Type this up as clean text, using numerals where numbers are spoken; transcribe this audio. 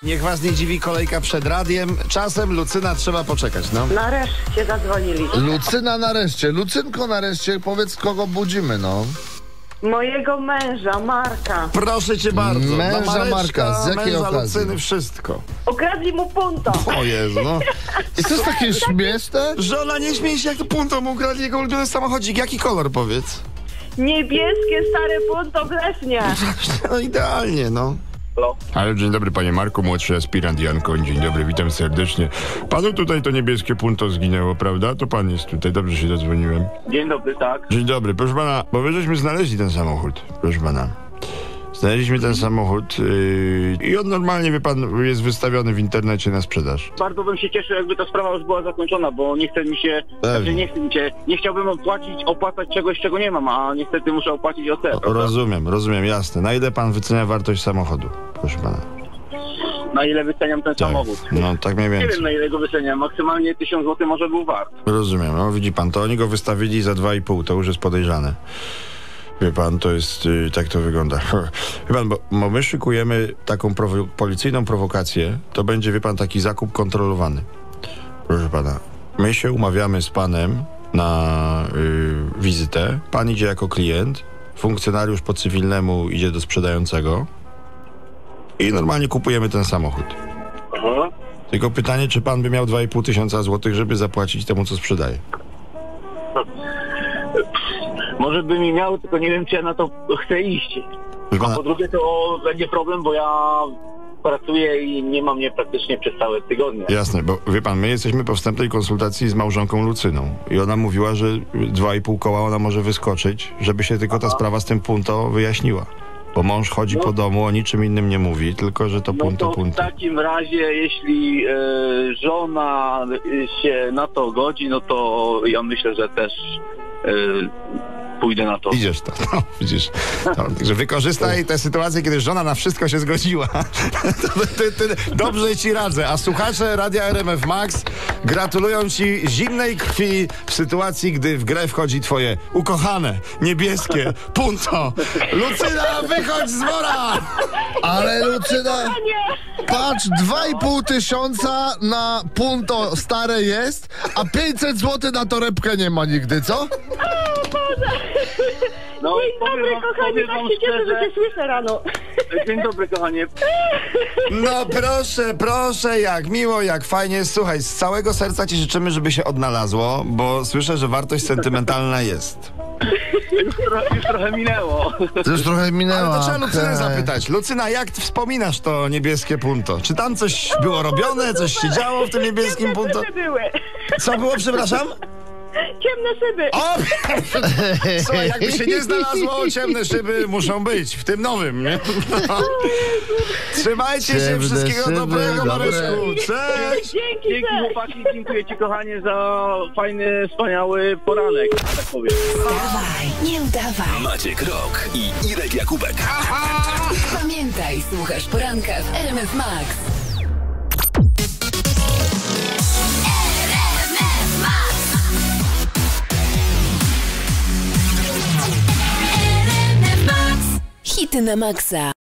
Niech was nie dziwi kolejka przed radiem. Czasem, Lucyna, trzeba poczekać, no. Nareszcie zadzwonili. Lucyna nareszcie. Lucynko nareszcie, powiedz, kogo budzimy, no. Mojego męża, Marka. Proszę cię bardzo. Męża Marka, z jakiej męża okazji? Lucyny, wszystko. Ukradli mu punto. O Jezu, no. I to jest takie śmieszne? Żona, nie śmiej się, jak to punto mu ukradli jego ulubiony samochodzik. Jaki kolor, powiedz? Niebieskie stare punto w Lesznie. No idealnie, no. Ale dzień dobry, panie Marku, młodszy aspirant Jan Koń. Dzień dobry, witam serdecznie. Panu tutaj to niebieskie punto zginęło, prawda? To pan jest tutaj, dobrze się zadzwoniłem. Dzień dobry, tak. Dzień dobry, proszę pana, bo my żeśmy znaleźli ten samochód, proszę pana. Znaleźliśmy ten samochód i on normalnie, wie pan, jest wystawiony w internecie na sprzedaż. Bardzo bym się cieszył, jakby ta sprawa już była zakończona, bo nie chce mi się, nie chciałbym opłacać czegoś, czego nie mam, a niestety muszę opłacić OC. Rozumiem, jasne. Na ile pan wycenia wartość samochodu, proszę pana? Na ile wyceniam ten Tak. samochód? No, tak mniej Nie więcej. wiem, na ile go wyceniam. Maksymalnie 1000 zł może był wart. Rozumiem, no widzi pan, to oni go wystawili za 2,5, to już jest podejrzane. Wie pan, to jest, tak to wygląda. Wie pan, bo my szykujemy taką policyjną prowokację, to będzie, wie pan, taki zakup kontrolowany. Proszę pana, my się umawiamy z panem na wizytę, pan idzie jako klient, funkcjonariusz po cywilnemu idzie do sprzedającego i normalnie kupujemy ten samochód. Aha. Tylko pytanie, czy pan by miał 2,5 tysiąca złotych, żeby zapłacić temu, co sprzedaje? Może by mi miał, tylko nie wiem, czy ja na to chcę iść. Proszę A pana, po drugie to będzie problem, bo ja pracuję i nie mam mnie praktycznie przez całe tygodnie. jasne, bo wie pan, my jesteśmy po wstępnej konsultacji z małżonką Lucyną i ona mówiła, że 2,5 koła ona może wyskoczyć, żeby się tylko ta sprawa z tym punto wyjaśniła. Bo mąż chodzi po domu, o niczym innym nie mówi, tylko że to No punto, to w punto. takim razie, jeśli żona się na to godzi, no to ja myślę, że też pójdę na to. Idziesz to, no, widzisz. No, także wykorzystaj tę sytuację, kiedy żona na wszystko się zgodziła. Dobrze ci radzę. A słuchacze Radia RMF Max gratulują ci zimnej krwi w sytuacji, gdy w grę wchodzi twoje ukochane, niebieskie punto. Lucyna, wychodź z wora! Ale Lucyna, patrz, 2,5 tysiąca na punto stare jest, a 500 zł na torebkę nie ma nigdy, co? No, Dzień dobry, kochani, tak się cieszę, że cię słyszę rano. Dzień dobry, kochanie. No proszę, jak miło, jak fajnie. Słuchaj, z całego serca ci życzymy, żeby się odnalazło, bo słyszę, że wartość sentymentalna jest. Już trochę minęło. To już trochę minęło. Ale to trzeba Lucynę okej. zapytać. Lucyna, jak ty wspominasz to niebieskie punto? Czy tam coś było robione, coś się działo w tym niebieskim punto? Ciemne były. Co było, przepraszam? Ciemne szyby. O! Słuchaj, jakby się nie znalazło, ciemne szyby muszą być w tym nowym, nie? No. Trzymajcie się, Ciemne wszystkiego szyby, dobrego, dobre. Mareczku. Cześć! Dzięki, Dzięki, cześć. chłopaki, dziękuję ci, kochanie, za fajny, wspaniały poranek, tak powiem. Wstawaj, nie udawaj. Maciek Rok i Irek Jakubek. Pamiętaj, słuchasz poranka w RMF Max. Hity na maksa.